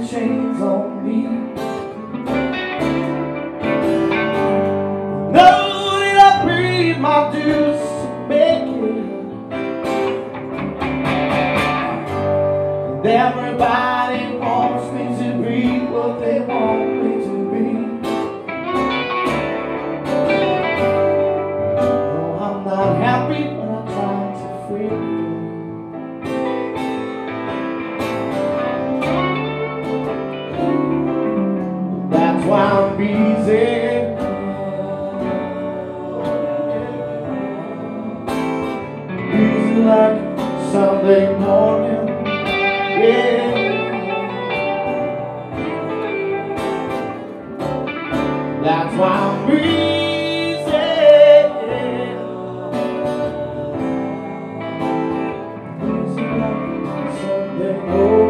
the chains on me. Know that I paid my dues to make it, and everybody wants me to be what they want me to be. No, I'm not happy when I'm trying to free it. That's why I'm busy. Busy like Sunday morning, yeah. That's why I'm busy. Busy like Sunday morning.